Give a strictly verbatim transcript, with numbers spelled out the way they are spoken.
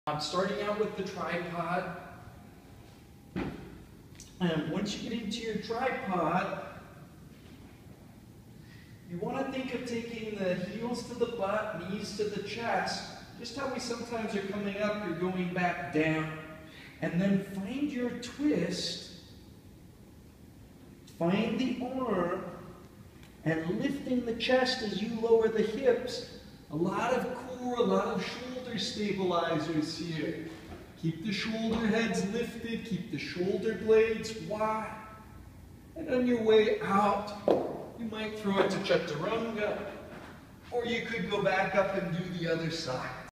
I'm starting out with the tripod. And once you get into your tripod, you want to think of taking the heels to the butt, knees to the chest. Just how we sometimes are coming up, you're going back down. And then find your twist. Find the arm and lifting the chest as you lower the hips. A lot of core, a lot of shoulder stabilizers here. Keep the shoulder heads lifted, keep the shoulder blades wide. And on your way out, you might throw it to chaturanga, or you could go back up and do the other side.